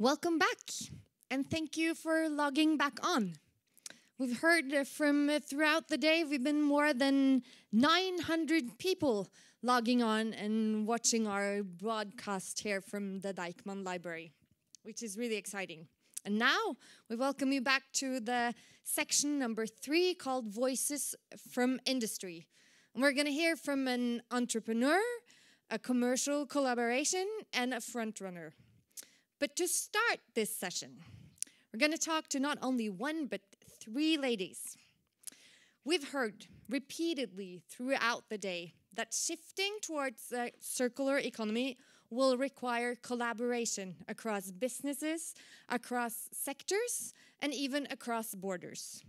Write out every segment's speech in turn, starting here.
Welcome back, and thank you for logging back on. We've heard from throughout the day, we've been more than 900 people logging on and watching our broadcast here from the Deichman Library, which is really exciting. And now we welcome you back to the section number 3 called Voices from Industry. And we're going to hear from an entrepreneur, a commercial collaboration, and a frontrunner. But to start this session, we're going to talk to not only one, but 3 ladies. We've heard repeatedly throughout the day that shifting towards a circular economy will require collaboration across businesses, across sectors, and even across borders.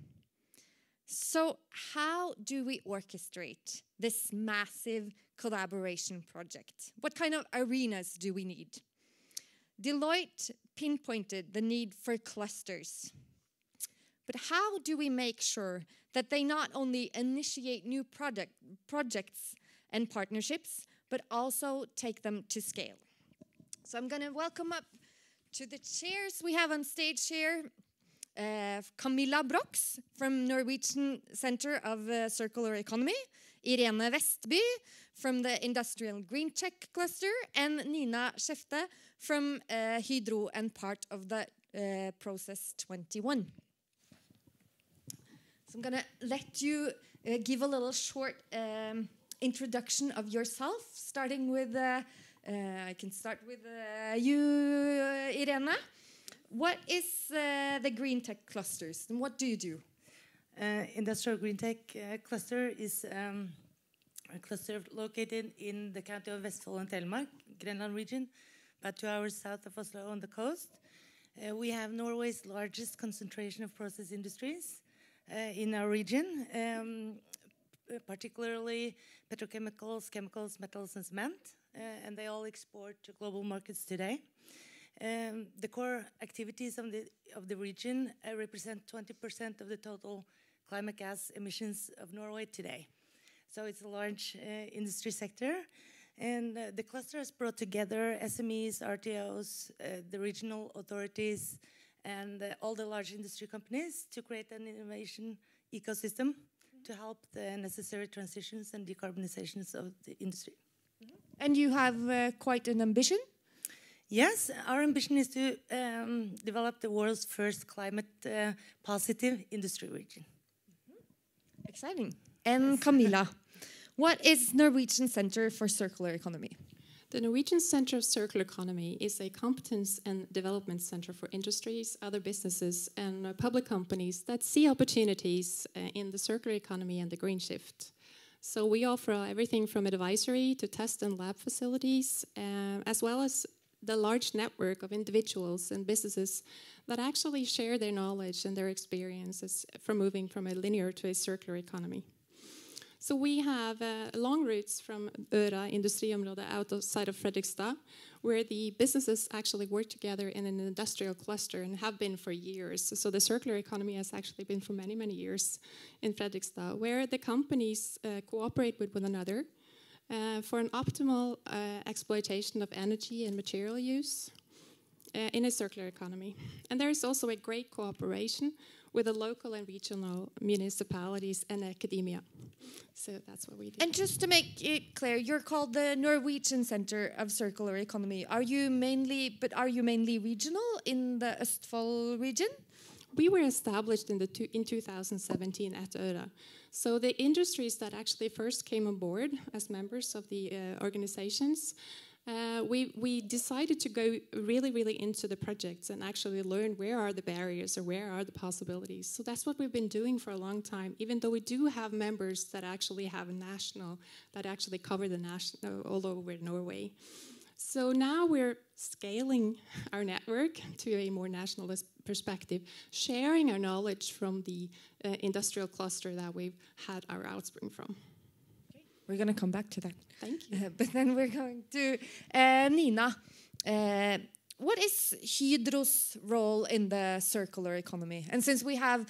So how do we orchestrate this massive collaboration project? What kind of arenas do we need? Deloitte pinpointed the need for clusters. But how do we make sure that they not only initiate new projects and partnerships, but also take them to scale? So I'm going to welcome up to the chairs we have on stage here, Camilla Brox from Norwegian Center of Circular Economy, Irene Vestby from the Industrial Green Tech Cluster, and Nina Skjefte from Hydro and part of the Process 21. So I'm going to let you give a little short introduction of yourself, starting with, I can start with you, Irene. What is the Green Tech Clusters and what do you do? Industrial Green Tech Cluster is a cluster located in the county of Vestfold and Telemark, Grenland region, about 2 hours south of Oslo on the coast. We have Norway's largest concentration of process industries in our region, particularly petrochemicals, chemicals, metals, and cement, and they all export to global markets today. The core activities of the region represent 20% of the total climate gas emissions of Norway today. So it's a large industry sector. And the cluster has brought together SMEs, RTOs, the regional authorities, and all the large industry companies to create an innovation ecosystem to help the necessary transitions and decarbonizations of the industry. And you have quite an ambition? Yes, our ambition is to develop the world's first climate positive industry region. Exciting. And Camilla, what is Norwegian Center for Circular Economy? The Norwegian Center of Circular Economy is a competence and development center for industries, other businesses, and public companies that see opportunities in the circular economy and the green shift. So we offer everything from advisory to test and lab facilities, as well as the large network of individuals and businesses that actually share their knowledge and their experiences from moving from a linear to a circular economy. So we have long routes from Øra Industriområde outside of Fredrikstad, where the businesses actually work together in an industrial cluster and have been for years. So the circular economy has actually been for many, many years in Fredrikstad, where the companies cooperate with one another for an optimal exploitation of energy and material use in a circular economy. And there is also a great cooperation with the local and regional municipalities and academia. So that's what we do. And just to make it clear, you're called the Norwegian Center of Circular Economy. Are you mainly regional in the Østfold region? We were established in 2017 at Øra. So the industries that actually first came on board as members of the organizations, we decided to go really into the projects and actually learn where are the barriers or where are the possibilities. So that's what we've been doing for a long time, even though we do have members that actually have a national, that actually cover the national all over Norway. So now we're scaling our network to a more nationalist perspective, sharing our knowledge from the industrial cluster that we've had our outspring from. We're going to come back to that. Thank you. But then we're going to Nina. What is Hydro's role in the circular economy? And since we have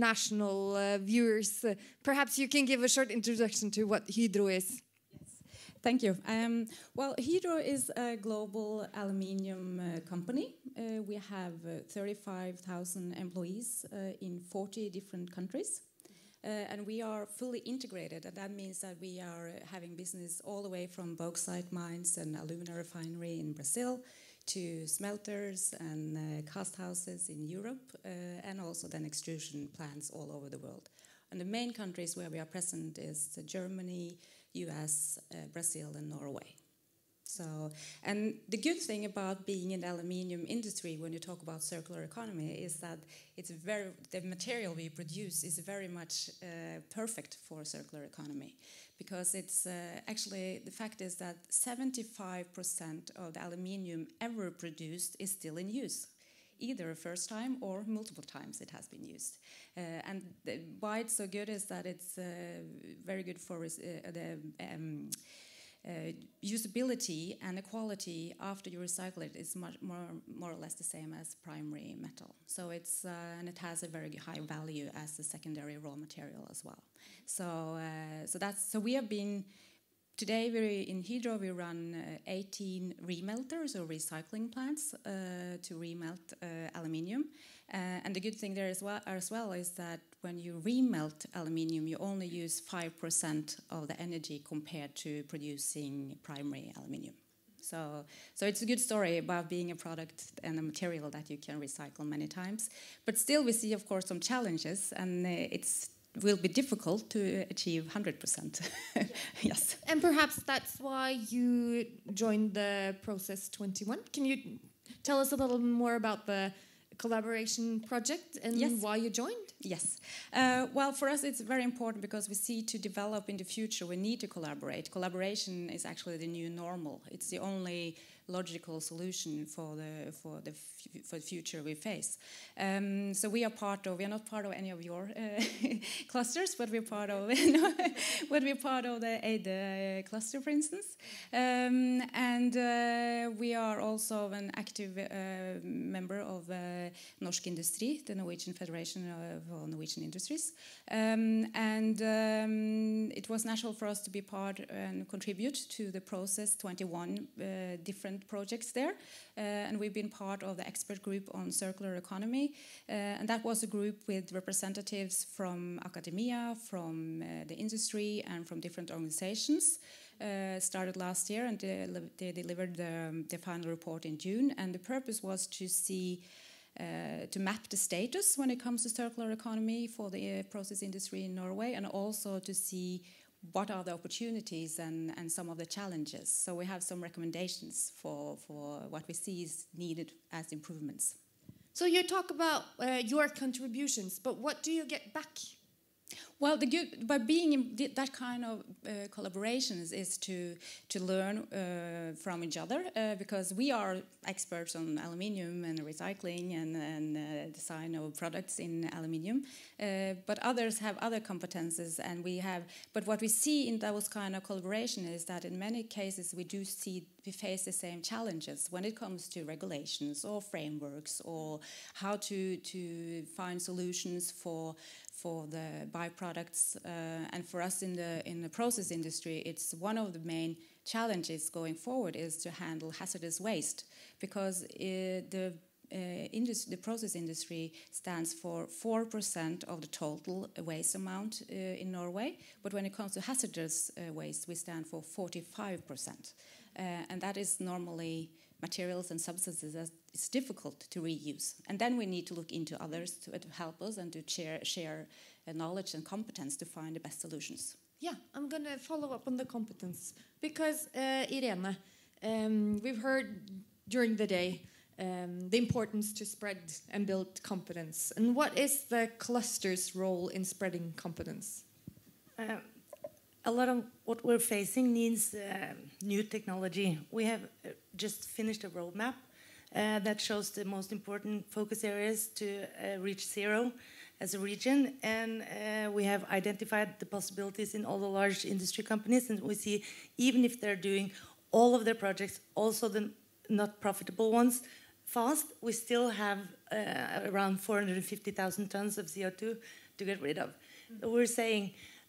international viewers, perhaps you can give a short introduction to what Hydro is. Thank you. Well, Hydro is a global aluminium company. We have 35,000 employees in 40 different countries. And we are fully integrated, and that means that we are having business all the way from bauxite mines and alumina refinery in Brazil to smelters and cast houses in Europe, and also then extrusion plants all over the world. And the main countries where we are present is Germany, US, Brazil, and Norway. So, and the good thing about being in the aluminium industry when you talk about circular economy is that the material we produce is very much perfect for circular economy, because it's actually, the fact is that 75% of the aluminium ever produced is still in use. Either a first time or multiple times it has been used. And why it's so good is that it's very good for the usability, and the quality after you recycle it is much more or less the same as primary metal. So it's and it has a very high value as a secondary raw material as well. So so we have been. Today, in Hydro, we run 18 remelters or recycling plants to remelt aluminium. And the good thing there as well is that when you remelt aluminium, you only use 5% of the energy compared to producing primary aluminium. So it's a good story about being a product and a material that you can recycle many times. But still, we see, of course, some challenges, and will be difficult to achieve 100%. Yes. And perhaps that's why you joined the Process 21. Can you tell us a little more about the collaboration project and yes. why you joined? Yes. Well, for us it's very important because we see to develop in the future we need to collaborate. Collaboration is actually the new normal. It's the only logical solution for the future we face. So we are not part of any of your clusters, but we're part of the ADE cluster, for instance. And we are also an active member of Norsk Industri, the Norwegian Federation of Norwegian Industries. And it was natural for us to be part and contribute to the Process 21 different projects there, and we've been part of the expert group on circular economy, and that was a group with representatives from academia, from the industry, and from different organizations. Started last year, and they delivered the final report in June, and the purpose was to see to map the status when it comes to circular economy for the process industry in Norway, and also to see what are the opportunities and some of the challenges. So we have some recommendations for what we see is needed as improvements. So you talk about your contributions, but what do you get back? Well, the good by being in that kind of collaborations is to learn from each other, because we are experts on aluminium and recycling and design of products in aluminium, but others have other competences, and we have. But what we see in those kind of collaboration is that in many cases we face the same challenges when it comes to regulations or frameworks or how to find solutions for the byproducts, and for us in the process industry, it's one of the main challenges going forward is to handle hazardous waste, because the process industry stands for 4% of the total waste amount in Norway, but when it comes to hazardous waste, we stand for 45%, and that is normally materials and substances that it's difficult to reuse. And then we need to look into others to help us and to share knowledge and competence to find the best solutions. Yeah, I'm going to follow up on the competence. Because, Irene, we've heard during the day the importance to spread and build competence. And what is the cluster's role in spreading competence? A lot of what we're facing needs new technology. We have just finished a roadmap that shows the most important focus areas to reach zero as a region, and we have identified the possibilities in all the large industry companies, and we see even if they're doing all of their projects, also the not profitable ones, fast, we still have around 450,000 tons of CO2 to get rid of. We're saying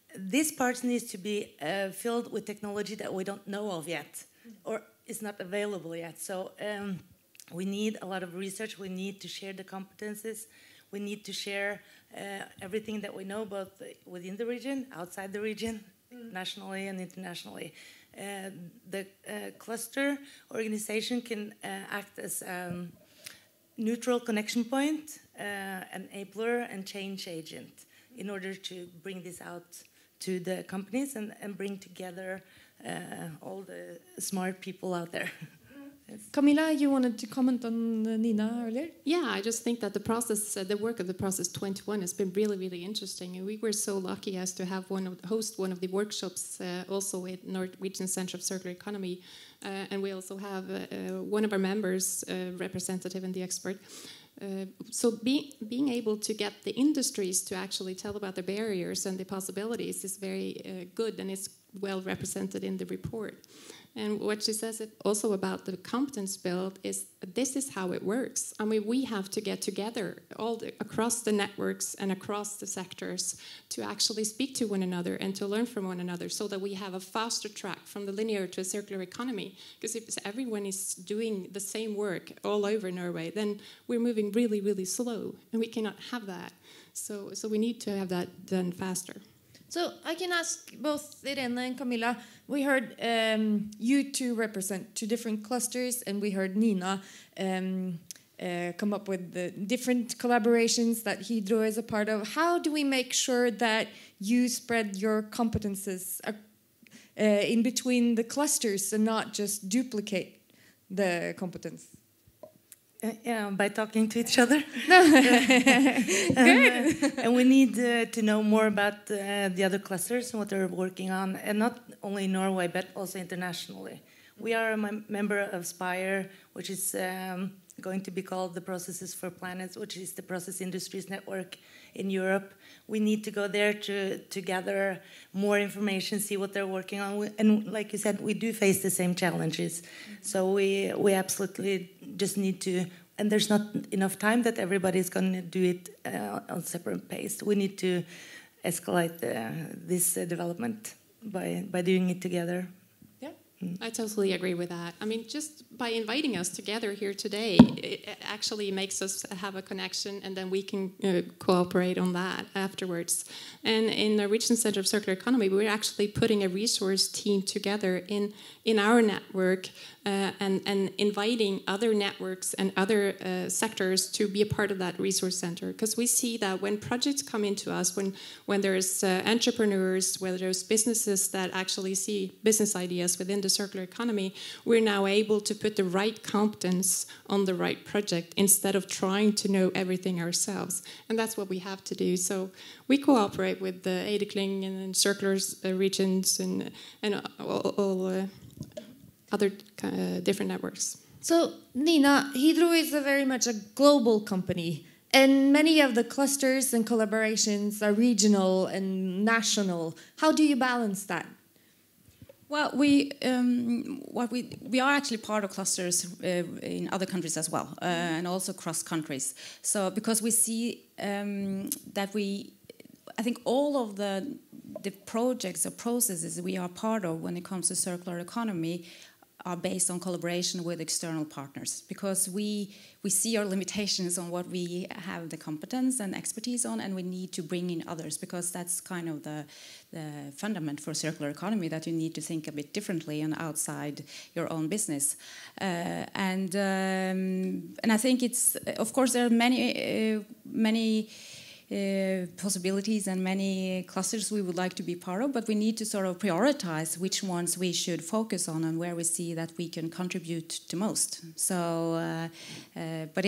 this part needs to be filled with technology that we don't know of yet, or is not available yet. So we need a lot of research. We need to share the competences. We need to share everything that we know, both within the region, outside the region, nationally and internationally. The cluster organization can act as neutral connection point, enabler, and change agent in order to bring this out to the companies and bring together all the smart people out there. Yes. Camilla, you wanted to comment on Nina earlier? Yeah, I just think that the process, the work of the Process 21 has been really, really interesting. And we were so lucky as to have host one of the workshops also at Norwegian Center of Circular Economy. And we also have one of our members, representative and the expert. So being able to get the industries to actually tell about the barriers and the possibilities is very good, and it's well represented in the report. And what she says also about the competence build is this is how it works. I mean, we have to get together across the networks and across the sectors to actually speak to one another and to learn from one another so that we have a faster track from the linear to a circular economy. Because if everyone is doing the same work all over Norway, then we're moving really, really slow, and we cannot have that. So we need to have that done faster. So I can ask both Irene and Camilla. We heard you two represent two different clusters, and we heard Nina come up with the different collaborations that Hydro is a part of. How do we make sure that you spread your competences in between the clusters and not just duplicate the competence? Yeah, by talking to each other. Good. And we need to know more about the other clusters and what they're working on, and not only in Norway, but also internationally. We are a member of SPIRE, which is going to be called the Processes for Planets, which is the process industries network in Europe. We need to go there to gather more information, see what they're working on. And like you said, we do face the same challenges. So we absolutely just need to, and there's not enough time that everybody's going to do it on separate pace. We need to escalate this development by doing it together. I totally agree with that. I mean, just by inviting us together here today, it actually makes us have a connection, and then we can cooperate on that afterwards. And in the Norwegian Center of Circular Economy, we're actually putting a resource team together in our network and inviting other networks and other sectors to be a part of that resource center. Because we see that when projects come into us, when there's entrepreneurs, whether there's businesses that actually see business ideas within the circular economy, we're now able to put the right competence on the right project instead of trying to know everything ourselves. And that's what we have to do. So we cooperate with the Edekling and circular regions and all other different networks. So, Nina, Hydro is very much a global company, and many of the clusters and collaborations are regional and national. How do you balance that? Well, we are actually part of clusters in other countries as well, and also cross countries. So, because we see that I think all of the projects or processes we are part of when it comes to circular economy are based on collaboration with external partners, because we see our limitations on what we have the competence and expertise on, and we need to bring in others, because that's kind of the fundament for circular economy, that you need to think a bit differently and outside your own business. And I think it's, of course, there are many possibilities and many clusters we would like to be part of, but we need to sort of prioritize which ones we should focus on and where we see that we can contribute the most. So, but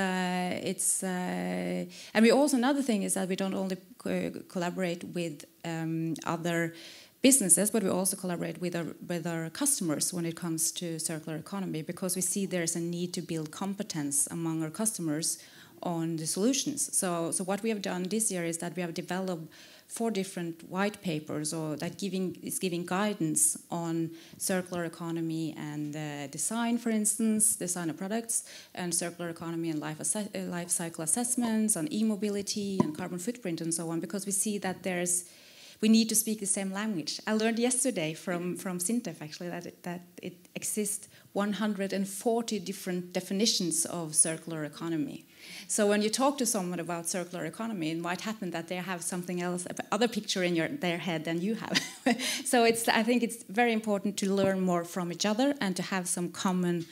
and we also, another thing is that we don't only collaborate with other businesses, but we also collaborate with our customers when it comes to circular economy, because we see there's a need to build competence among our customers on the solutions. So what we have done this year is that we have developed 4 different white papers, or that is giving guidance on circular economy and design, for instance, design of products, and circular economy and life cycle assessments on e-mobility and carbon footprint and so on, because we see that we need to speak the same language. I learned yesterday from SINTEF actually that it exists 140 different definitions of circular economy. So when you talk to someone about circular economy, it might happen that they have something else, other picture in their head than you have. So I think it's very important to learn more from each other and to have some common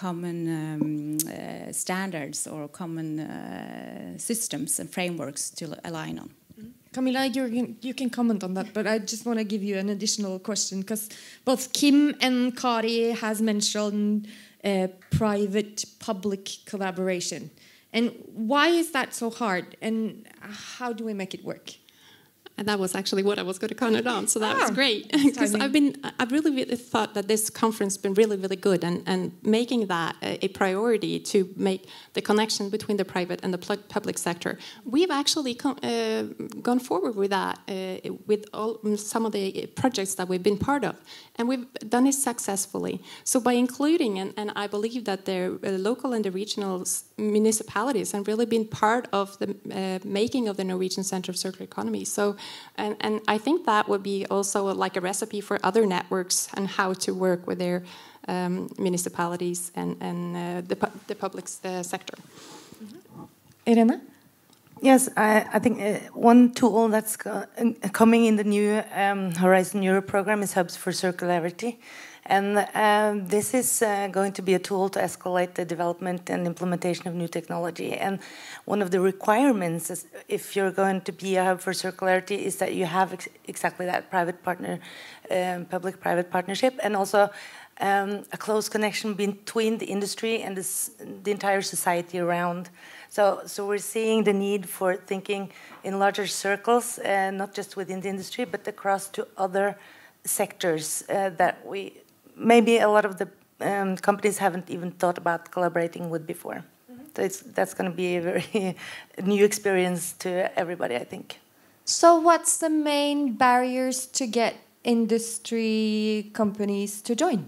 standards or common systems and frameworks to align on. Camilla, you can comment on that, but I just want to give you an additional question because both Kim and Kari has mentioned private-public collaboration. And why is that so hard? And how do we make it work? And that was actually what I was going to comment on, so that was great. Because I've really thought that this conference has been really, really good, and making that a priority to make the connection between the private and the public sector. We've actually gone forward with that with some of the projects that we've been part of, and we've done it successfully. So by including, and I believe that the local and the regional municipalities have really been part of the making of the Norwegian Center of Circular Economy. So. And I think that would be also like a recipe for other networks and how to work with their municipalities and the public sector. Irene? Yes, I think one tool that's coming in the new Horizon Europe program is Hubs for Circularity. And this is going to be a tool to escalate the development and implementation of new technology. And one of the requirements is, if you're going to be a hub for circularity, is that you have exactly that public-private partnership, and also a close connection between the industry and the entire society around. So we're seeing the need for thinking in larger circles, not just within the industry, but across to other sectors that maybe a lot of the companies haven't even thought about collaborating with before. So that's going to be a very new experience to everybody, I think. So what's the main barriers to get industry companies to join?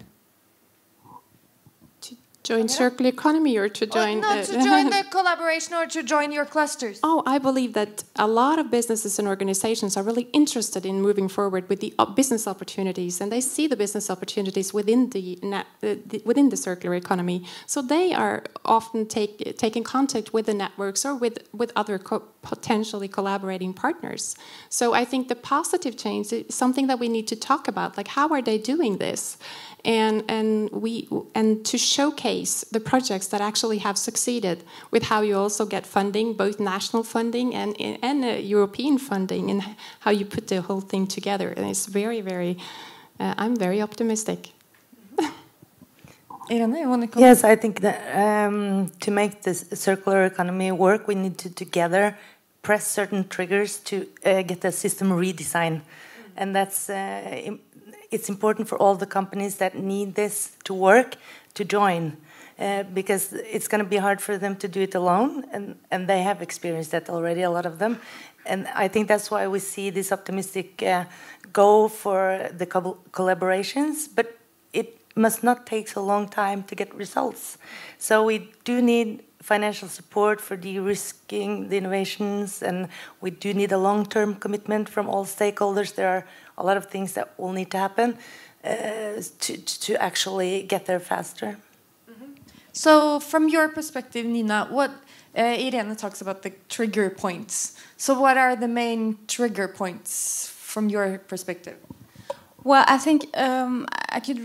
Join circular economy or to join... to join the collaboration or to join your clusters. Oh, I believe that a lot of businesses and organizations are really interested in moving forward with the business opportunities, and they see the business opportunities within the circular economy. So they are often taking contact with the networks or with other potentially collaborating partners. So I think the positive change is something that we need to talk about, like how are they doing this? And to showcase the projects that actually have succeeded, with how you also get funding, both national funding and European funding, and how you put the whole thing together. And it's very, very. I'm very optimistic. Irene, you want to comment? Yes, I think that to make this circular economy work, we need to together press certain triggers to get the system redesign, and that's. It's important for all the companies that need this to work to join, because it's going to be hard for them to do it alone, and they have experienced that already, a lot of them. And I think that's why we see this optimistic go for the collaborations, but it must not take so long time to get results. So we do need financial support for de-risking the innovations, and we do need a long-term commitment from all stakeholders. There are a lot of things that will need to happen to actually get there faster. So from your perspective, Nina, what Irene talks about the trigger points. So what are the main trigger points from your perspective? Well, I think I could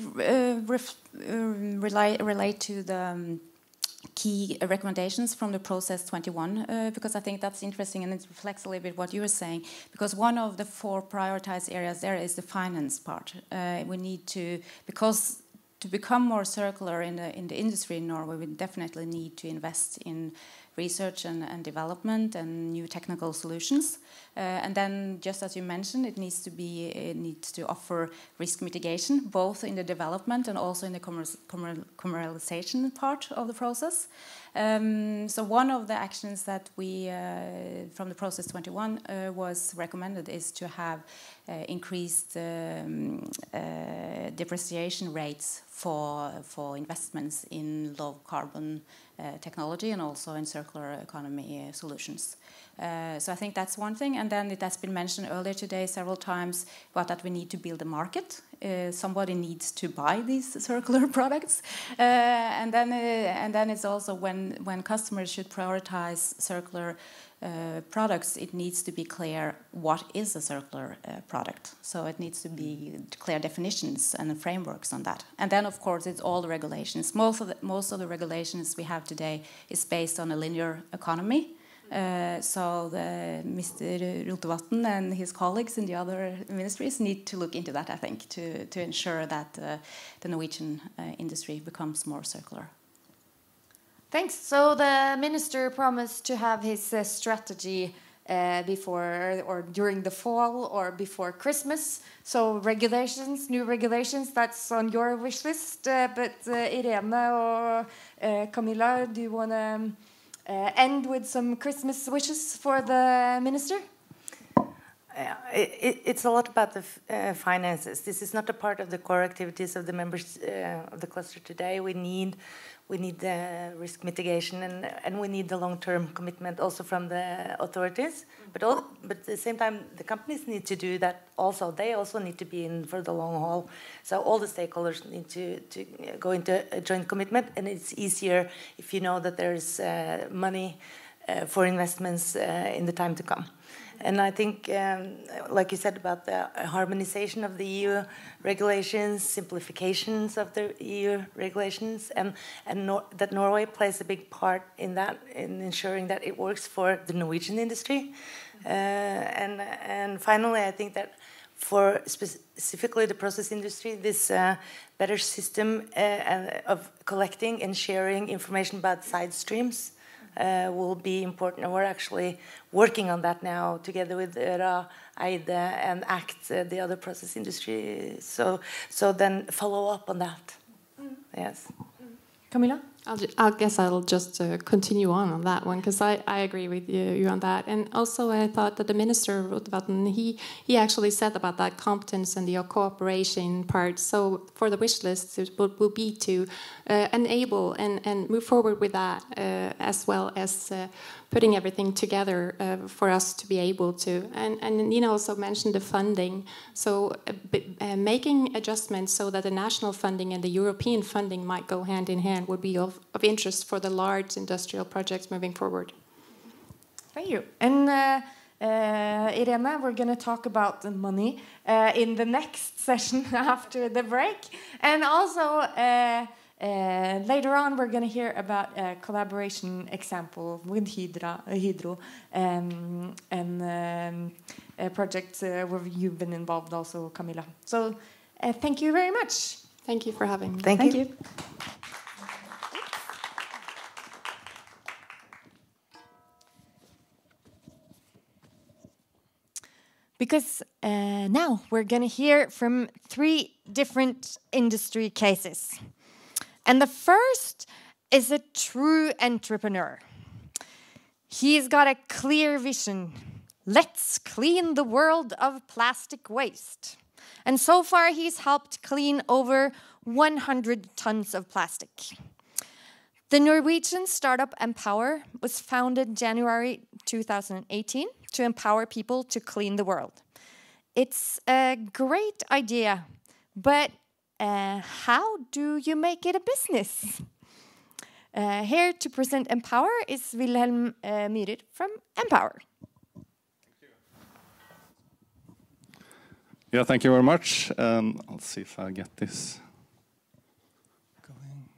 relate to the key recommendations from the Process 21, because I think that's interesting, and it reflects a little bit what you were saying, because one of the 4 prioritized areas there is the finance part. We need to, because to become more circular in the industry in Norway, we definitely need to invest in research and development and new technical solutions. And then, just as you mentioned, it needs to offer risk mitigation, both in the development and also in the commercialization part of the process. So one of the actions that we, from the Process 21, was recommended is to have increased depreciation rates for investments in low carbon technology and also in circular economy solutions. So I think that's one thing. And then it has been mentioned earlier today several times about that we need to build a market. Somebody needs to buy these circular products. And then it's also when customers should prioritize circular products, it needs to be clear what is a circular product. So it needs to be clear definitions and frameworks on that. And then, of course, it's all the regulations. Most of the regulations we have today is based on a linear economy. So Mr. Rotevatn and his colleagues in the other ministries need to look into that, I think, to ensure that the Norwegian industry becomes more circular. Thanks. So the minister promised to have his strategy before or during the fall or before Christmas. So regulations, new regulations, that's on your wish list. But Irene or Camilla, do you want to end with some Christmas wishes for the minister? It's a lot about the finances. This is not a part of the core activities of the members of the cluster today. We need the risk mitigation and we need the long-term commitment also from the authorities. But at the same time, the companies need to do that also. They also need to be in for the long haul. So all the stakeholders need to go into a joint commitment, and it's easier if you know that there's money for investments in the time to come. And I think, like you said about the harmonization of the EU regulations, simplifications of the EU regulations, and that Norway plays a big part in that, in ensuring that it works for the Norwegian industry. And finally, I think that for specifically the process industry, this better system of collecting and sharing information about side streams will be important, and we're actually working on that now together with RA, Eide, and ACT, the other process industry. So then follow up on that. Yes. Camilla? I guess I'll just continue on that one, because I agree with you on that. And also I thought that the minister, Rotevatn, he actually said about that competence and the cooperation part. So for the wish list, it will be to enable and move forward with that, as well as putting everything together for us to be able to. And Nina also mentioned the funding. So making adjustments so that the national funding and the European funding might go hand in hand would be of interest for the large industrial projects moving forward. Thank you. And Irene, we're going to talk about the money in the next session after the break. And also later on, we're going to hear about a collaboration example with Hydro and a project where you've been involved also, Camilla. So thank you very much. Thank you for having me. Thank you. Because now we're going to hear from 3 different industry cases. And the first is a true entrepreneur. He's got a clear vision. Let's clean the world of plastic waste. And so far he's helped clean over 100 tons of plastic. The Norwegian startup Empower was founded January 2018 to empower people to clean the world. It's a great idea, but how do you make it a business? Here to present Empower is Wilhelm Myhrer from Empower. Yeah, thank you very much. I'll see if I get this going.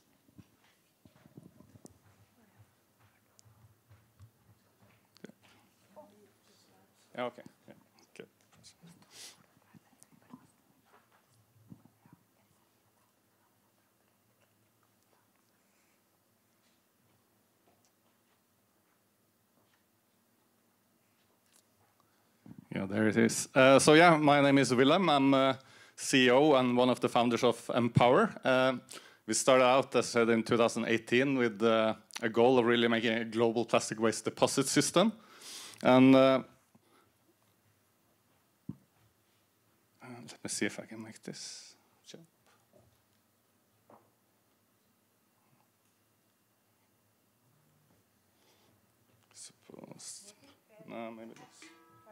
Yeah, okay. Yeah, good. Yeah, there it is. So yeah, my name is Wilhelm. I'm CEO and one of the founders of Empower. We started out, as I said, in 2018 with a goal of really making a global plastic waste deposit system. And let me see if I can make this jump. No, maybe this.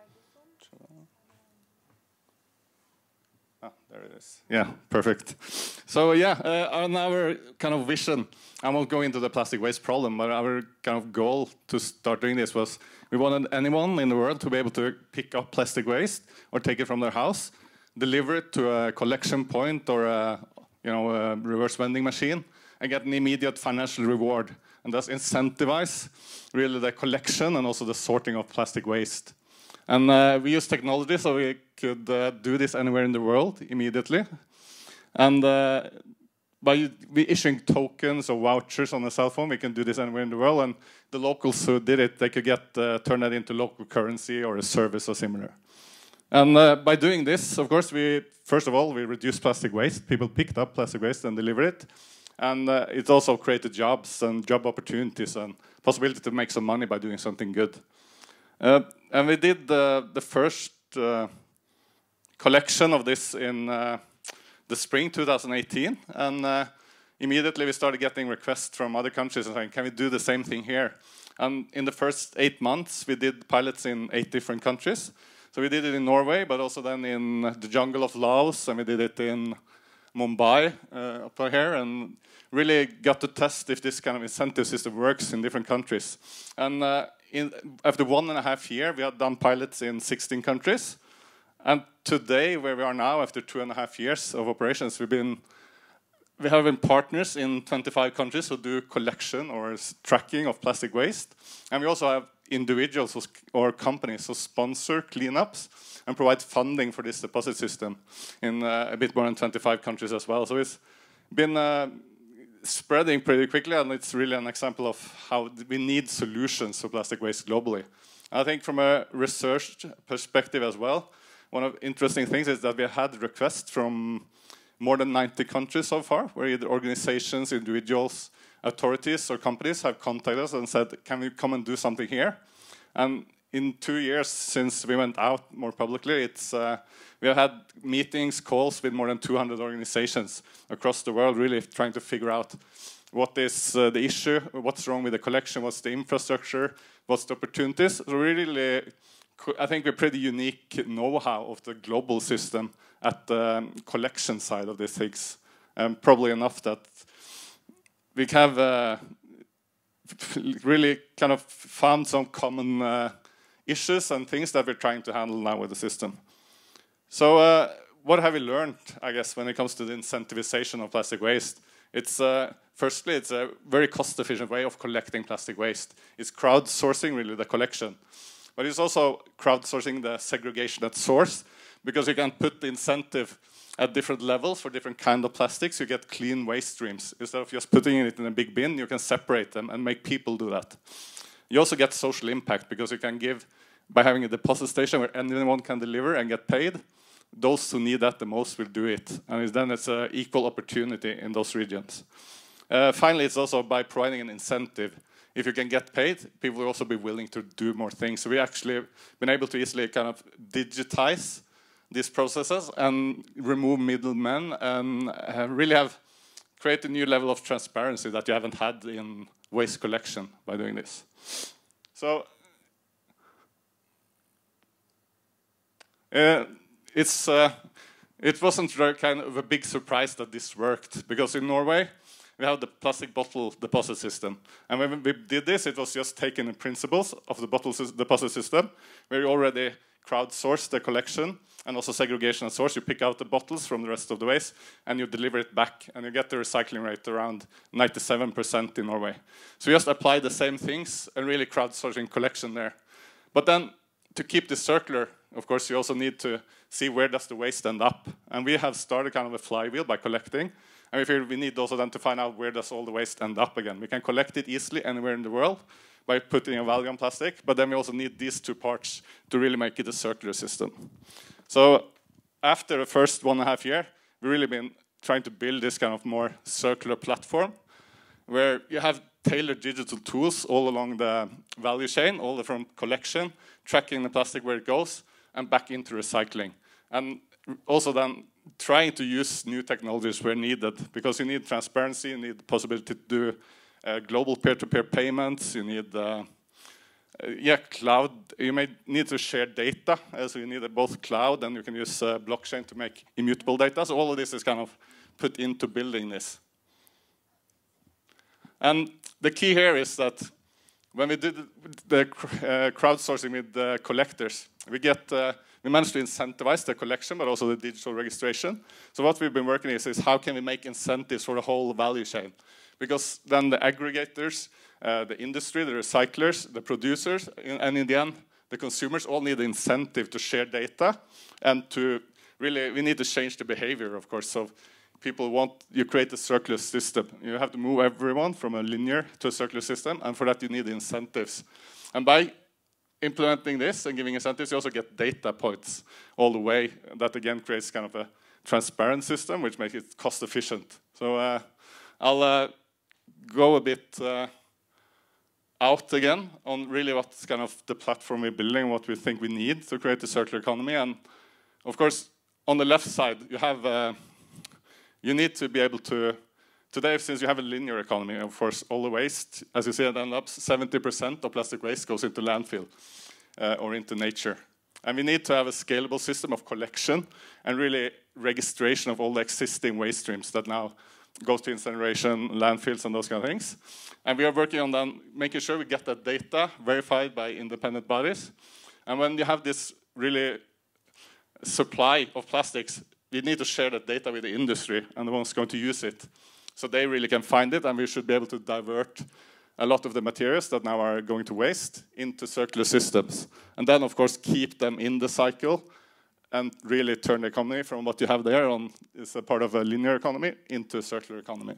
Ah, there it is. Yeah, perfect. So yeah, on our kind of vision, I won't go into the plastic waste problem, but our kind of goal to start doing this was we wanted anyone in the world to be able to pick up plastic waste or take it from their house, deliver it to a collection point or a reverse vending machine, and get an immediate financial reward, and thus incentivize really the collection and also the sorting of plastic waste. And we use technology so we could do this anywhere in the world immediately. And by issuing tokens or vouchers on a cell phone, we can do this anywhere in the world. And the locals who did it, they could turn that into local currency or a service or similar. And by doing this, of course, first of all, we reduced plastic waste. People picked up plastic waste and delivered it. And it also created jobs and job opportunities and possibility to make some money by doing something good. And we did the first collection of this in the spring 2018. And immediately we started getting requests from other countries and saying, can we do the same thing here? And in the first 8 months, we did pilots in 8 different countries. So we did it in Norway, but also then in the jungle of Laos, and we did it in Mumbai, up here, and really got to test if this kind of incentive system works in different countries. And after 1.5 years, we had done pilots in 16 countries. And today, where we are now, after 2.5 years of operations, we have been partners in 25 countries who do collection or tracking of plastic waste. And we also have individuals or companies who sponsor cleanups and provide funding for this deposit system in a bit more than 25 countries as well. So it's been spreading pretty quickly, and it's really an example of how we need solutions for plastic waste globally. I think from a research perspective as well, one of the interesting things is that we have had requests from more than 90 countries so far, where either organizations, individuals, authorities or companies have contacted us and said, can we come and do something here? And in 2 years since we went out more publicly, we have had meetings, calls with more than 200 organizations across the world, really trying to figure out what is the issue, what's wrong with the collection, what's the infrastructure, what's the opportunities. So really, I think we're pretty unique know-how of the global system at the collection side of these things. Probably enough that we have really kind of found some common issues and things that we're trying to handle now with the system. So what have we learned, I guess, when it comes to the incentivization of plastic waste? Firstly, it's a very cost-efficient way of collecting plastic waste. It's crowdsourcing, really, the collection. But it's also crowdsourcing the segregation at source, because you can put the incentive at different levels for different kind of plastics. You get clean waste streams. Instead of just putting it in a big bin, you can separate them and make people do that. You also get social impact, because you can give, by having a deposit station where anyone can deliver and get paid, those who need that the most will do it. And then it's an equal opportunity in those regions. Finally, it's also by providing an incentive. If you can get paid, people will also be willing to do more things. So we actually been able to easily kind of digitize these processes and remove middlemen and really have created a new level of transparency that you haven't had in waste collection by doing this. So it wasn't kind of a big surprise that this worked, because in Norway we have the plastic bottle deposit system. And when we did this, it was just taking the principles of the bottle deposit system, where you already crowdsource the collection and also segregation at source. You pick out the bottles from the rest of the waste and you deliver it back, and you get the recycling rate around 97% in Norway. So you just apply the same things and really crowdsourcing collection there. But then to keep this circular, of course, you also need to see where does the waste end up. And we have started kind of a flywheel by collecting. And we feel we need also then to find out where does all the waste end up again. We can collect it easily anywhere in the world by putting a value on plastic, but then we also need these two parts to really make it a circular system. So after the first 1.5 years, we've really been trying to build this kind of more circular platform where you have tailored digital tools all along the value chain, all from collection, tracking the plastic where it goes, and back into recycling. And also then trying to use new technologies where needed, because you need transparency, you need the possibility to do global peer-to-peer payments, you need Yeah, cloud, you may need to share data, so you need both cloud and you can use blockchain to make immutable data. So all of this is kind of put into building this. And the key here is that when we did the crowdsourcing with the collectors, we managed to incentivize the collection, but also the digital registration. So what we've been working is how can we make incentives for the whole value chain? Because then the aggregators, the industry, the recyclers, the producers, and in the end, the consumers all need incentive to share data and to really, we need to change the behavior, of course. So people you create a circular system. You have to move everyone from a linear to a circular system, and for that you need incentives. And by implementing this and giving incentives, you also get data points all the way. That again creates kind of a transparent system, which makes it cost efficient. So I'll go a bit out again on really what's kind of the platform we're building, what we think we need to create a circular economy. And of course, on the left side, you have you need to be able to, today, since you have a linear economy, of course, all the waste, as you see at Enlabs, 70% of plastic waste goes into landfill or into nature. And we need to have a scalable system of collection and really registration of all the existing waste streams that now goes to incineration, landfills, and those kind of things. And we are working on that, making sure we get that data verified by independent bodies. And when you have this really supply of plastics, we need to share that data with the industry and the ones going to use it. So they really can find it, and we should be able to divert a lot of the materials that now are going to waste into circular systems. And then, of course, keep them in the cycle and really turn the economy from what you have there on is a part of a linear economy into a circular economy.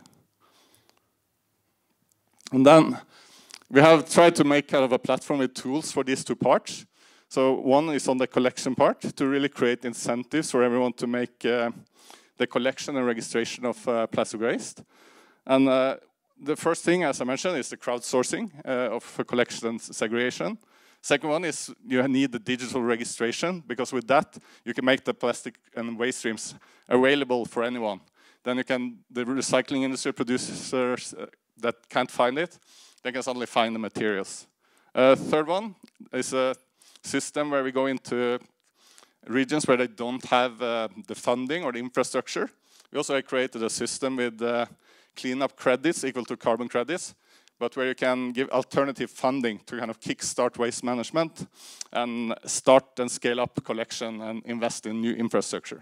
And then we have tried to make kind of a platform with tools for these two parts. So one is on the collection part, to really create incentives for everyone to make the collection and registration of plastic waste. And the first thing, as I mentioned, is the crowdsourcing of collection and segregation. Second one is you need the digital registration, because with that, you can make the plastic and waste streams available for anyone. Then you can, the recycling industry producers that can't find it, they can suddenly find the materials. Third one is a system where we go into regions where they don't have the funding or the infrastructure. We also created a system with cleanup credits equal to carbon credits, but where you can give alternative funding to kind of kickstart waste management and start and scale up collection and invest in new infrastructure.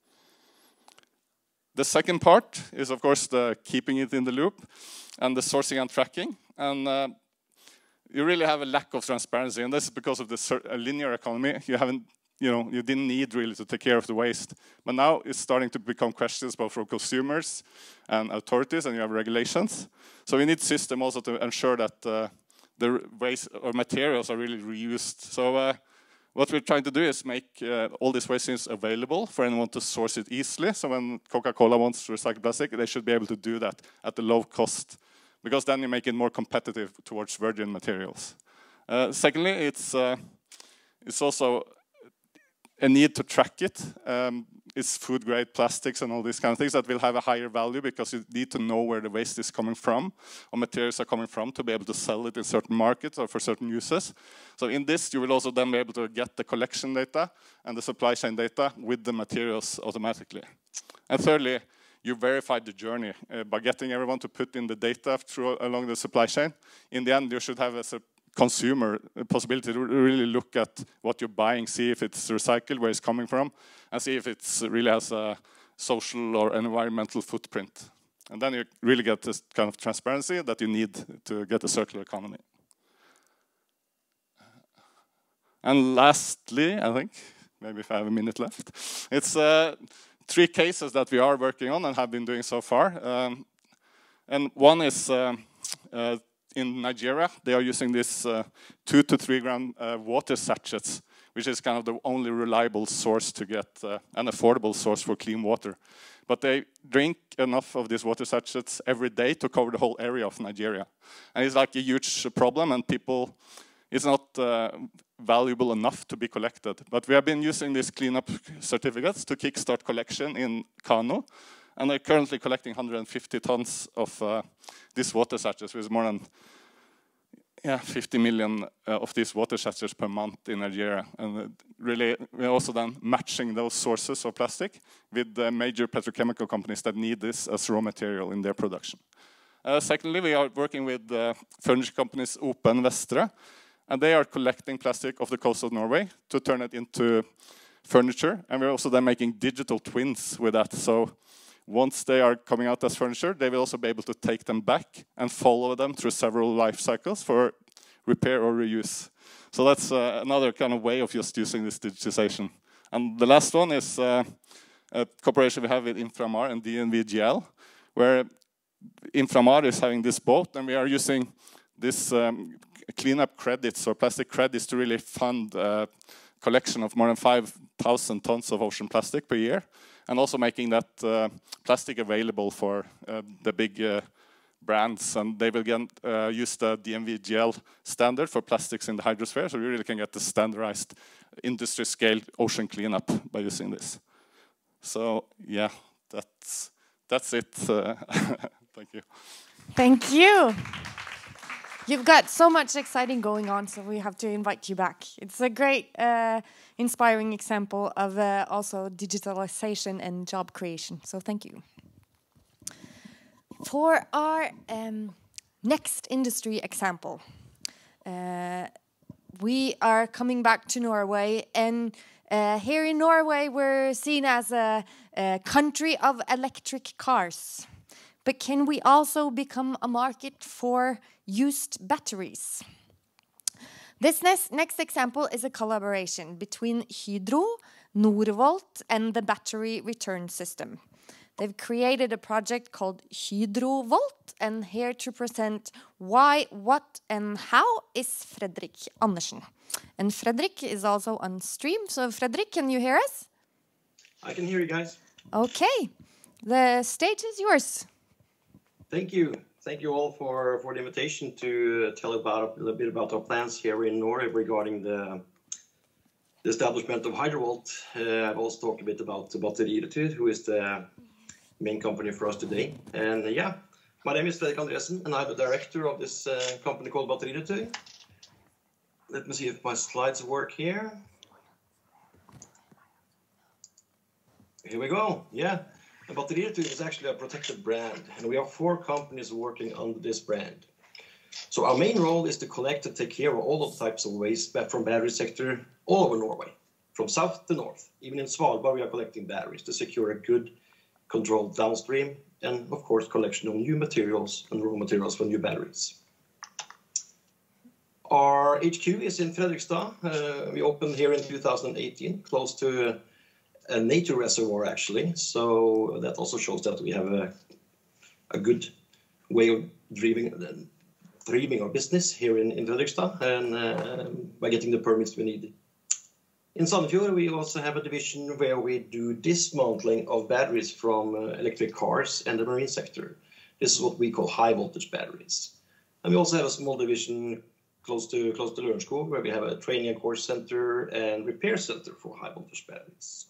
The second part is, of course, the keeping it in the loop and the sourcing and tracking. And you really have a lack of transparency, and this is because of the linear economy. You didn't need really to take care of the waste. But now it's starting to become questions both for consumers and authorities, and you have regulations. So we need system also to ensure that the waste or materials are really reused. So what we're trying to do is make all these waste streams available for anyone to source it easily. So when Coca-Cola wants to recycle plastic, they should be able to do that at a low cost, because then you make it more competitive towards virgin materials. Secondly, it's also a need to track it. It's food-grade plastics and all these kind of things that will have a higher value, because you need to know where the waste is coming from, or materials are coming from, to be able to sell it in certain markets or for certain uses. So in this, you will also then be able to get the collection data and the supply chain data with the materials automatically. And thirdly, you verify the journey by getting everyone to put in the data along the supply chain. In the end, you should have a consumer possibility to really look at what you're buying, see if it's recycled, where it's coming from, and see if it really has a social or environmental footprint. And then you really get this kind of transparency that you need to get a circular economy. And lastly, I think, maybe if I have a minute left, it's 3 cases that we are working on and have been doing so far. And one is in Nigeria. They are using this 2 to 3 gram water sachets, which is kind of the only reliable source to get an affordable source for clean water. But they drink enough of these water sachets every day to cover the whole area of Nigeria. And it's like a huge problem, and people, it's not valuable enough to be collected. But we have been using these cleanup certificates to kickstart collection in Kano. And they're currently collecting 150 tons of these water sachets, which is more than 50 million of these water shutters per month in Nigeria, and really we're also then matching those sources of plastic with the major petrochemical companies that need this as raw material in their production. Secondly, we are working with furniture companies Ope and Vestre, and they are collecting plastic off the coast of Norway to turn it into furniture, and we're also then making digital twins with that. So once they are coming out as furniture, they will also be able to take them back and follow them through several life cycles for repair or reuse. So that's another kind of way of just using this digitization. And the last one is a cooperation we have with Inframar and DNV-GL, where Inframar is having this boat, and we are using this cleanup credits or plastic credits to really fund collection of more than 5,000 tons of ocean plastic per year, and also making that plastic available for the big brands, and they will use the DNV-GL standard for plastics in the hydrosphere, so we really can get the standardized industry-scale ocean cleanup by using this. So yeah, that's it. Thank you. Thank you. You've got so much exciting going on, so we have to invite you back. It's a great, inspiring example of also digitalization and job creation. So thank you. For our next industry example, we are coming back to Norway, and here in Norway we're seen as a country of electric cars. But can we also become a market for used batteries? This next example is a collaboration between Hydro, Norvolt, and the Battery Return System. They've created a project called Hydrovolt, and here to present why, what, and how is Fredrik Andersen. And Fredrik is also on stream, so Fredrik, can you hear us? I can hear you guys. Okay, the stage is yours. Thank you. Thank you all for the invitation to tell a little bit about our plans here in Norway regarding the establishment of Hydrovolt. I've also talked a bit about Batteriretur, who is the main company for us today. And yeah, my name is Fredrik Andersen, and I'm the director of this company called Batteriretur. Let me see if my slides work here. Here we go. Yeah. Batteriretur is actually a protected brand, and we have 4 companies working under this brand. So our main role is to collect and take care of all of the types of waste from battery sector all over Norway, from south to north. Even in Svalbard, we are collecting batteries to secure a good controlled downstream, and of course, collection of new materials and raw materials for new batteries. Our HQ is in Fredrikstad. We opened here in 2018, close to a nature reservoir, actually. So that also shows that we have a good way of driving our business here in Fredrikstad, and by getting the permits we need. In Sandefjord, we also have a division where we do dismantling of batteries from electric cars and the marine sector. This is what we call high voltage batteries. And we also have a small division close to Lørenskog, where we have a training and course center and repair center for high voltage batteries.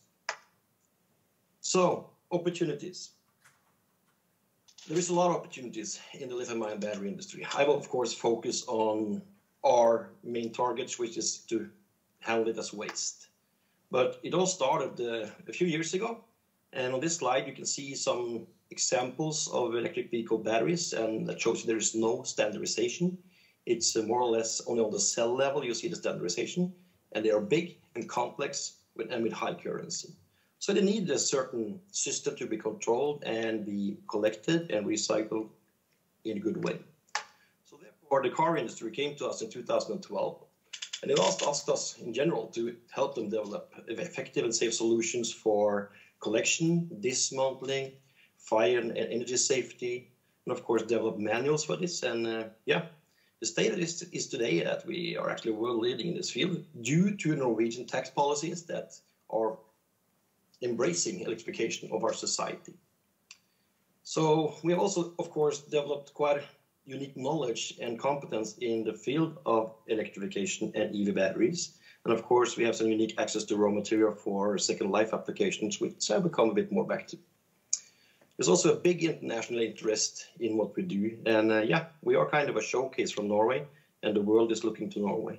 So, opportunities. There is a lot of opportunities in the lithium-ion battery industry. I will, of course, focus on our main targets, which is to handle it as waste. But it all started a few years ago. And on this slide, you can see some examples of electric vehicle batteries, and that shows you there is no standardization. It's more or less only on the cell level you see the standardization, and they are big and complex and with high currency. So they need a certain system to be controlled and be collected and recycled in a good way. So therefore, the car industry came to us in 2012, and they asked us in general to help them develop effective and safe solutions for collection, dismantling, fire and energy safety, and of course develop manuals for this. And yeah, the status is today that we are actually world leading in this field due to Norwegian tax policies that are embracing electrification of our society. So we have also, of course, developed quite unique knowledge and competence in the field of electrification and EV batteries. And of course, we have some unique access to raw material for second life applications, which I will come a bit more back to. There's also a big international interest in what we do. And yeah, we are kind of a showcase from Norway. and the world is looking to Norway.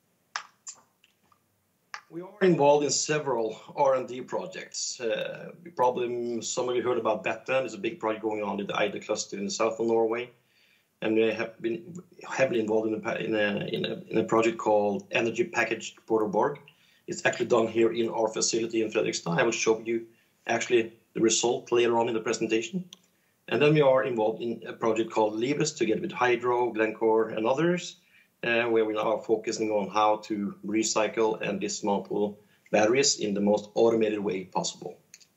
We are involved in several R&D projects. Probably some of you heard about Batland. It's a big project going on in the Eide cluster in the south of Norway. And we have been heavily involved in a project called Energy Package Port of Borg. It's actually done here in our facility in Fredrikstad. I will show you actually the result later on in the presentation. And then we are involved in a project called Libres together with Hydro, Glencore, and others, where we now are focusing on how to recycle and dismantle batteries in the most automated way possible.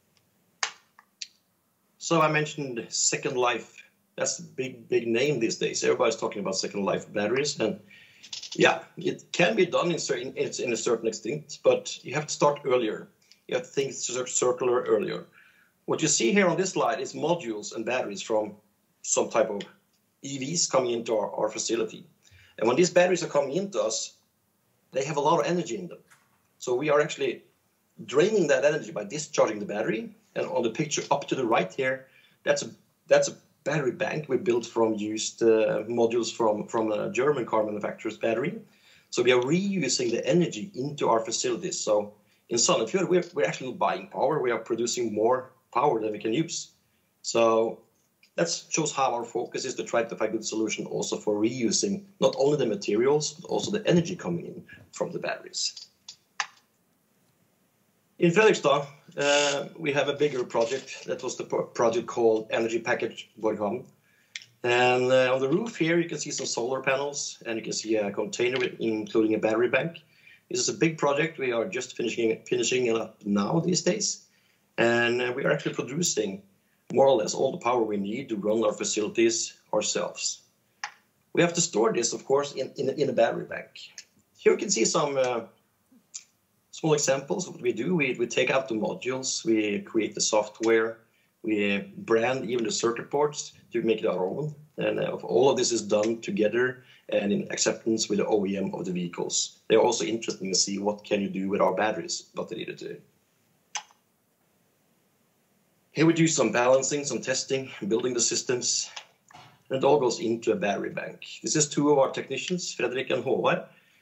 So I mentioned Second Life. That's a big name these days. Everybody's talking about Second Life batteries, and yeah, it can be done in a certain extent, but you have to start earlier. You have to think circular earlier. What you see here on this slide is modules and batteries from some type of EVs coming into our facility. And when these batteries are coming into us, they have a lot of energy in them. So we are actually draining that energy by discharging the battery. And on the picture up to the right here, that's a battery bank we built from used modules from a German car manufacturer's battery. So we are reusing the energy into our facilities. So in Sandefjord, we're actually buying power. We are producing more power than we can use. So that shows how our focus is to try to find a good solution also for reusing not only the materials, but also the energy coming in from the batteries. In Fredrikstad, we have a bigger project. That was the project called Energy Package Borghamn. And on the roof here, you can see some solar panels, and you can see a container including a battery bank. This is a big project. We are just finishing it up now these days. And we are actually producing more or less all the power we need to run our facilities ourselves. We have to store this, of course, in a battery bank. Here you can see some small examples of what we do. We take out the modules, we create the software, we brand even the circuit boards to make it our own. And all of this is done together and in acceptance with the OEM of the vehicles. They're also interested to see what can you do with our batteries, what they need to do. Here we do some balancing, some testing, building the systems, and it all goes into a battery bank. This is two of our technicians, Fredrik and Håvard.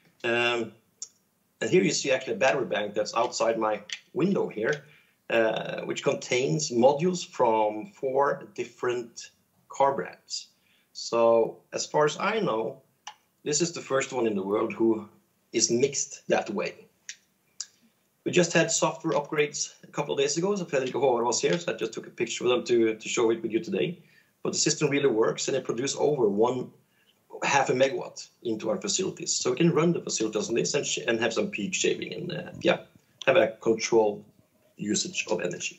And here you see actually a battery bank that's outside my window here, which contains modules from 4 different car brands. So as far as I know, this is the first one in the world who is mixed that way. We just had software upgrades a couple of days ago, so Fredrik and Håvard was here, so I just took a picture of them to show it with you today. But the system really works, and it produces over 1.5 megawatt into our facilities. So we can run the facilities on this and have some peak shaving and have a controlled usage of energy.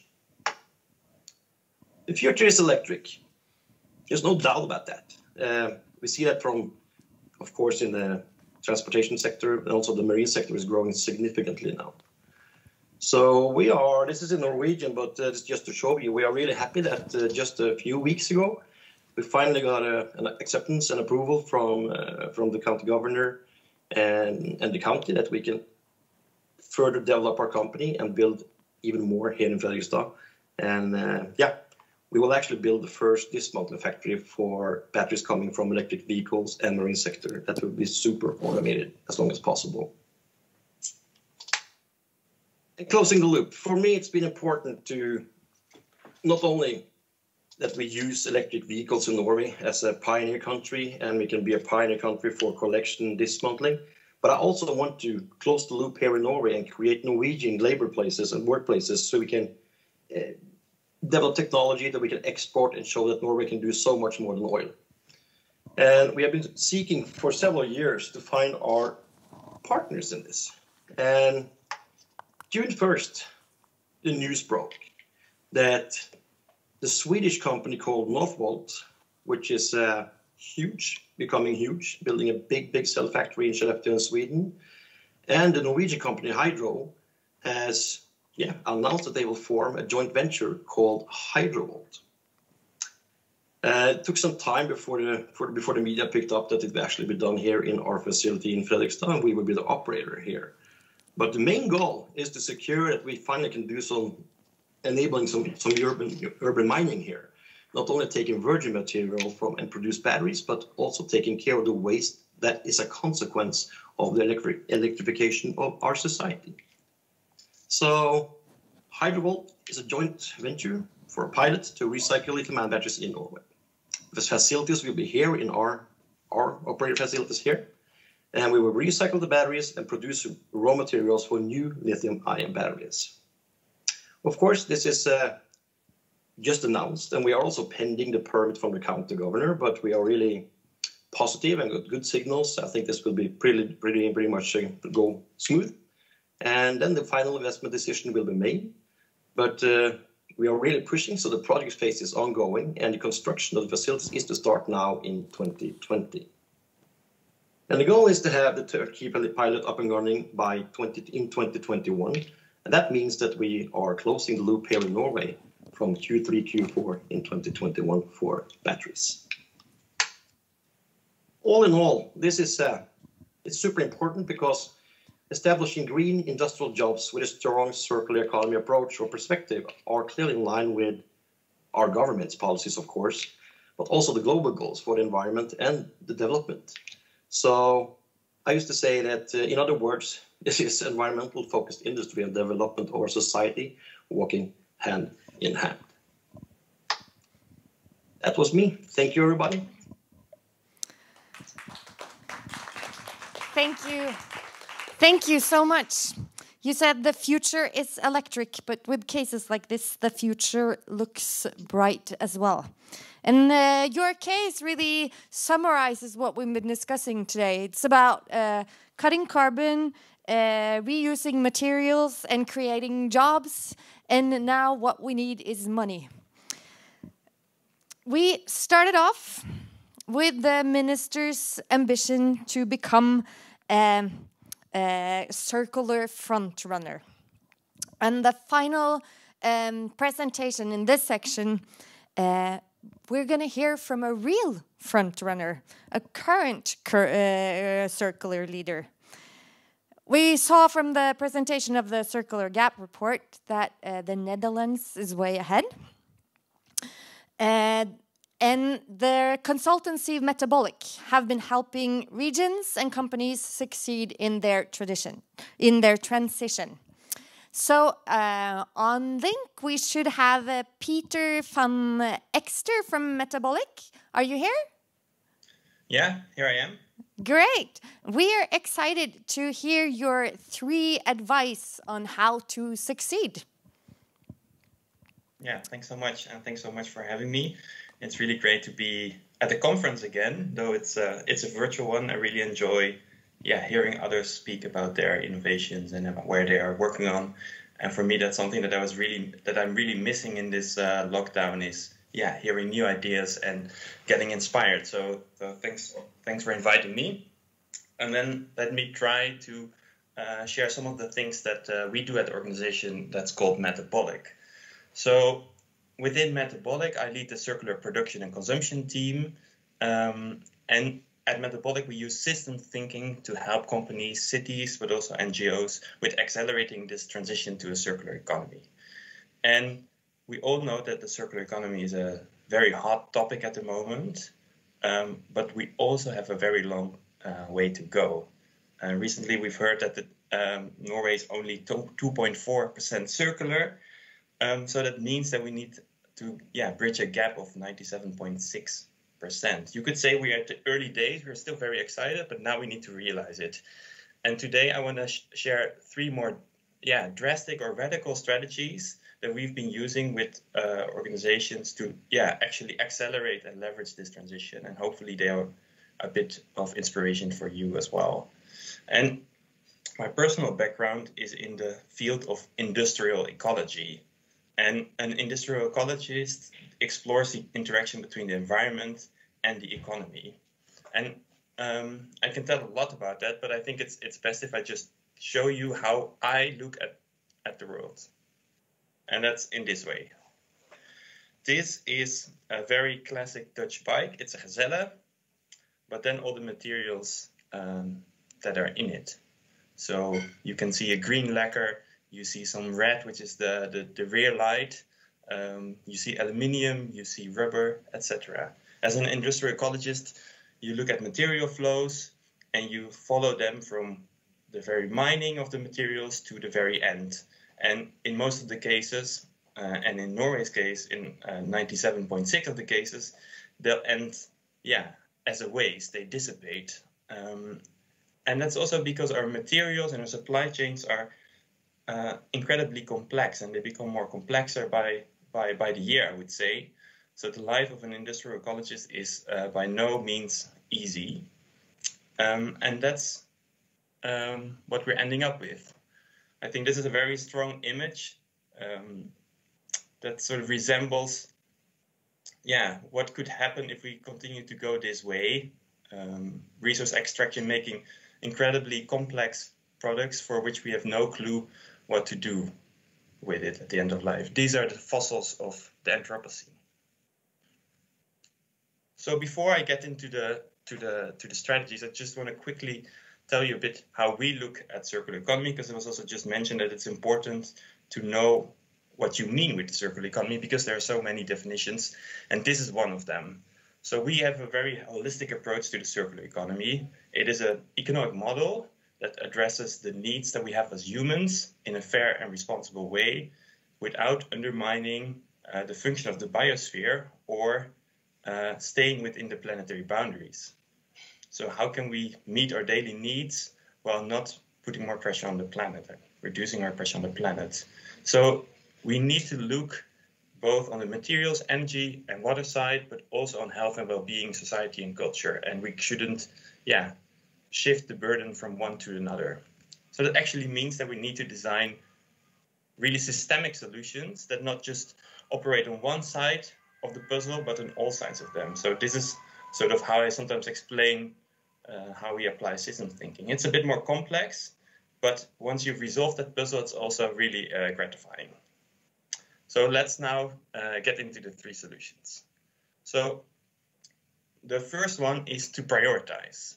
The future is electric. There's no doubt about that. We see that from, of course, in the transportation sector, and also the marine sector is growing significantly now. So we are, this is in Norwegian, but it's just to show you, we are really happy that just a few weeks ago, we finally got an acceptance and approval from the county governor and the county that we can further develop our company and build even more here in Fredrikstad. And we will actually build the first dismantling factory for batteries coming from electric vehicles and marine sector. That will be super automated as long as possible. And closing the loop, for me, it's been important to not only that we use electric vehicles in Norway as a pioneer country, and we can be a pioneer country for collection and dismantling, but I also want to close the loop here in Norway and create Norwegian labor places and workplaces so we can develop technology that we can export and show that Norway can do so much more than oil. And we have been seeking for several years to find our partners in this. And June 1st, the news broke that the Swedish company called Northvolt, which is huge, becoming huge, building a big cell factory in Skellefteå in Sweden, and the Norwegian company Hydro has announced that they will form a joint venture called Hydrovolt. It took some time before the media picked up that it would actually be done here in our facility in Fredrikstad, and we will be the operator here. But the main goal is to secure that we finally can do enabling some urban mining here. Not only taking virgin material from and produce batteries, but also taking care of the waste that is a consequence of the electrification of our society. So Hydrovolt is a joint venture for a pilot to recycle lithium-ion batteries in Norway. The facilities will be here in our operating facilities here, and we will recycle the batteries and produce raw materials for new lithium-ion batteries. Of course, this is just announced, and we are also pending the permit from the county governor, but we are really positive and got good signals. I think this will be pretty much go smooth. And then the final investment decision will be made. But we are really pushing, so the project phase is ongoing, and the construction of the facilities is to start now in 2020. And the goal is to have the Turkey pilot up and running in 2021. And that means that we are closing the loop here in Norway from Q3, Q4 in 2021 for batteries. All in all, this is it's super important because establishing green industrial jobs with a strong circular economy approach or perspective are clearly in line with our government's policies, of course, but also the global goals for the environment and the development. So I used to say that, in other words, this is environmental focused industry and development of our society working hand in hand. That was me. Thank you, everybody. Thank you. Thank you so much. You said the future is electric, but with cases like this, the future looks bright as well. And your case really summarizes what we've been discussing today. It's about cutting carbon, reusing materials, and creating jobs. And now what we need is money. We started off with the minister's ambition to become circular front runner. And the final presentation in this section, we're going to hear from a real front runner, a current circular leader. We saw from the presentation of the Circular Gap report that the Netherlands is way ahead. And the consultancy Metabolic have been helping regions and companies succeed in their transition. So on link, we should have Peter van Ekster from Metabolic. Are you here? Yeah, here I am. Great. We are excited to hear your 3 advice on how to succeed. Yeah, thanks so much. And thanks so much for having me. It's really great to be at the conference again, though it's a virtual one. I really enjoy hearing others speak about their innovations and about where they are working on. And for me, that's something that I'm really missing in this lockdown is hearing new ideas and getting inspired. So thanks for inviting me. And then let me try to share some of the things that we do at the organization that's called Metabolic. So within Metabolic, I lead the circular production and consumption team. And at Metabolic, we use system thinking to help companies, cities, but also NGOs with accelerating this transition to a circular economy. And we all know that the circular economy is a very hot topic at the moment, but we also have a very long way to go. Recently, we've heard that Norway is only 2.4% circular. So that means that we need to bridge a gap of 97.6%. You could say we're at the early days. We're still very excited, but now we need to realize it. And today I want to share 3 more drastic or radical strategies that we've been using with organizations to actually accelerate and leverage this transition. And hopefully they are a bit of inspiration for you as well. And my personal background is in the field of industrial ecology. And an industrial ecologist explores the interaction between the environment and the economy. And I can tell a lot about that, but I think it's best if I just show you how I look at the world. And that's in this way. This is a very classic Dutch bike. It's a Gazelle, but then all the materials that are in it. So you can see a green lacquer. You see some red, which is the rear light. You see aluminium, you see rubber, etc. As an industrial ecologist, you look at material flows, and you follow them from the very mining of the materials to the very end. And in most of the cases, and in Norway's case, in 97.6 of the cases, they'll end, as a waste. They dissipate. And that's also because our materials and our supply chains are incredibly complex, and they become more complexer by the year, I would say. So the life of an industrial ecologist is by no means easy. And that's what we're ending up with. I think this is a very strong image that sort of resembles, what could happen if we continue to go this way. Resource extraction, making incredibly complex products for which we have no clue what to do with it at the end of life. These are the fossils of the Anthropocene. So before I get into the strategies, I just want to quickly tell you a bit how we look at circular economy, because it was also just mentioned that it's important to know what you mean with the circular economy, because there are so many definitions, and this is one of them. So we have a very holistic approach to the circular economy. It is an economic model that addresses the needs that we have as humans in a fair and responsible way, without undermining the function of the biosphere or staying within the planetary boundaries. So how can we meet our daily needs while not putting more pressure on the planet, reducing our pressure on the planet? So we need to look both on the materials, energy, and water side, but also on health and well-being, society and culture. And we shouldn't, shift the burden from one to another. So that actually means that we need to design really systemic solutions that not just operate on one side of the puzzle, but on all sides of them. So this is sort of how I sometimes explain how we apply system thinking. It's a bit more complex, but once you've resolved that puzzle, it's also really gratifying. So let's now get into the three solutions. So the first one is to prioritize.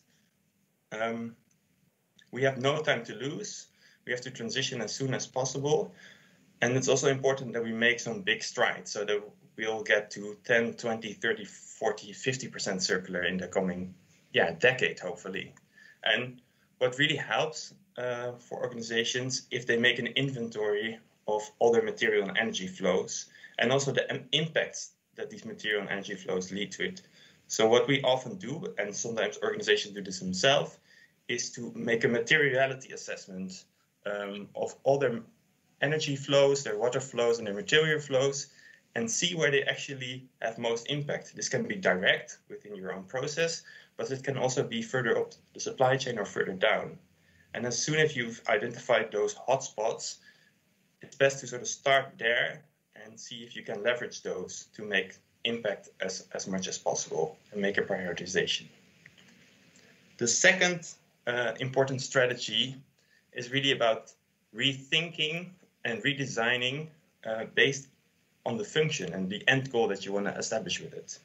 We have no time to lose. We have to transition as soon as possible. And it's also important that we make some big strides so that we'll get to 10, 20, 30, 40, 50% circular in the coming decade, hopefully. And what really helps for organizations, if they make an inventory of all their material and energy flows, and also the impacts that these material and energy flows lead to it. So what we often do, and sometimes organizations do this themselves, is to make a materiality assessment of all their energy flows, their water flows, and their material flows, and see where they actually have most impact. This can be direct within your own process, but it can also be further up the supply chain or further down. And as soon as you've identified those hotspots, it's best to sort of start there and see if you can leverage those to make impact as much as possible and make a prioritization. The second important strategy is really about rethinking and redesigning based on the function and the end goal that you want to establish with it.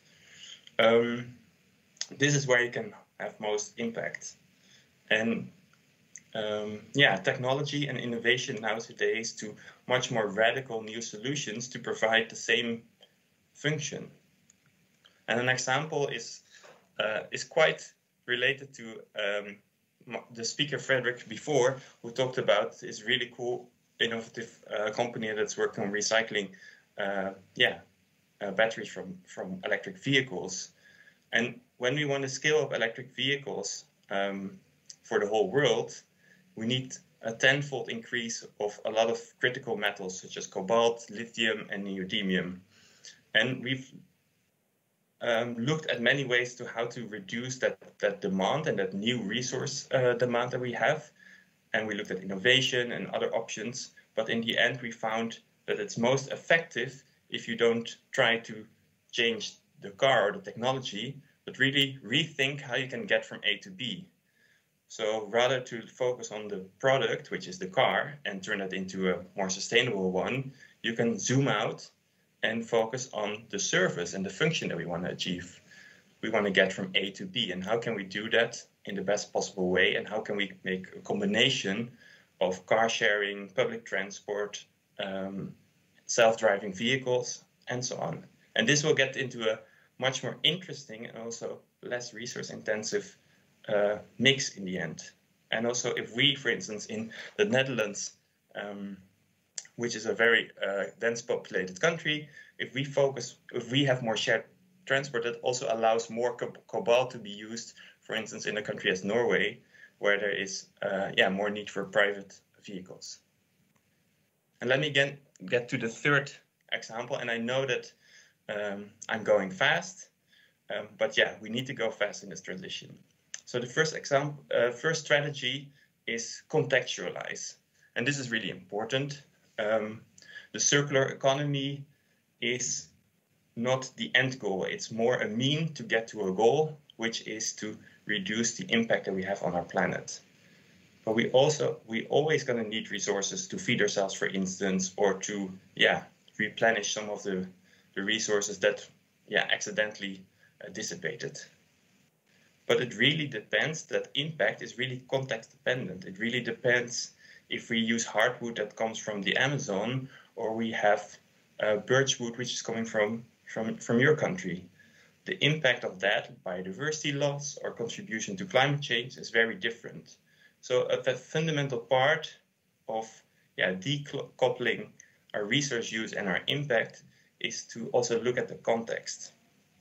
This is where you can have most impact. And technology and innovation nowadays to much more radical new solutions to provide the same function. And an example is quite related to the speaker Frederick before, who talked about this really cool, innovative company that's working on recycling batteries from electric vehicles. And when we want to scale up electric vehicles for the whole world, we need a tenfold increase of a lot of critical metals such as cobalt, lithium, and neodymium. And we've looked at many ways to how to reduce that demand and that new resource demand that we have. And we looked at innovation and other options. But in the end, we found that it's most effective if you don't try to change the car or the technology, but really rethink how you can get from A to B. So rather to focus on the product, which is the car, and turn it into a more sustainable one, you can zoom out and focus on the service and the function that we want to achieve. We want to get from A to B, and how can we do that in the best possible way, and how can we make a combination of car sharing, public transport, self-driving vehicles, and so on. And this will get into a much more interesting and also less resource-intensive mix in the end. And also if we, for instance, in the Netherlands, which is a very dense populated country, if we have more shared transport, that also allows more cobalt to be used, for instance, in a country as Norway, where there is more need for private vehicles. And let me again get to the third example, and I know that I'm going fast, but yeah, we need to go fast in this transition. So the first strategy is contextualize, and this is really important. The circular economy is not the end goal. It's more a mean to get to a goal, which is to reduce the impact that we have on our planet. But we always going to need resources to feed ourselves, for instance, or to replenish some of the resources that accidentally dissipated. But it really depends. That impact is really context dependent. It really depends if we use hardwood that comes from the Amazon, or we have birchwood which is coming from your country. The impact of that, biodiversity loss or contribution to climate change, is very different. So a fundamental part of decoupling our resource use and our impact is to also look at the context.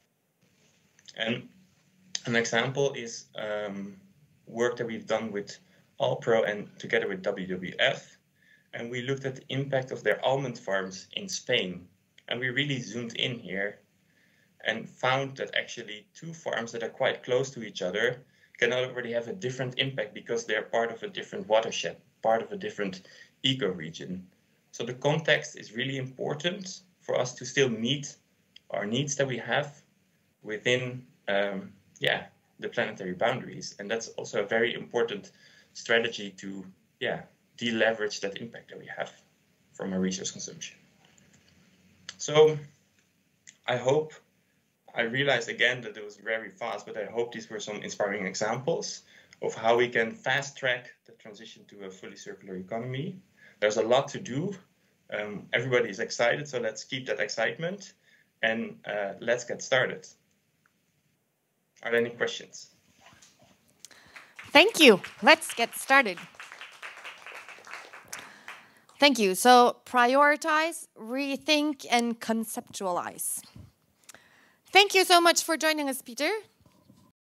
And an example is work that we've done with Alpro and together with WWF. And we looked at the impact of their almond farms in Spain. And we really zoomed in here and found that actually two farms that are quite close to each other can already have a different impact because they're part of a different watershed, part of a different ecoregion. So the context is really important for us to still meet our needs that we have within the planetary boundaries. And that's also a very important strategy to deleverage that impact that we have from our resource consumption. So I realized again that it was very fast, but I hope these were some inspiring examples of how we can fast track the transition to a fully circular economy. There's a lot to do. Everybody is excited, so let's keep that excitement and let's get started. Are there any questions? Thank you. Let's get started. Thank you. So prioritize, rethink, and conceptualize. Thank you so much for joining us, Peter.